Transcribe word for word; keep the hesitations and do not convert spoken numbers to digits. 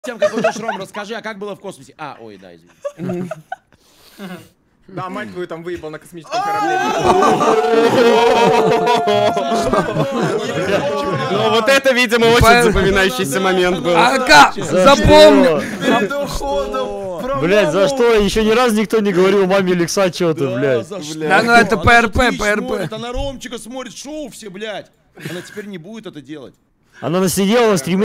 Тем, как уйдешь, Ром, расскажи, а как было в космосе? А, ой, да, извини. Да, мать твою там выебал на космическом корабле. Ну вот это, видимо, очень запоминающийся момент был. Ака, запомнил. Блять, за что? Еще ни разу никто не говорил маме Лекса что-то, блядь. Да ну это ПРП, ПРП. Она Ромчика смотрит шоу все, блядь. Она теперь не будет это делать. Она насидела на стриме.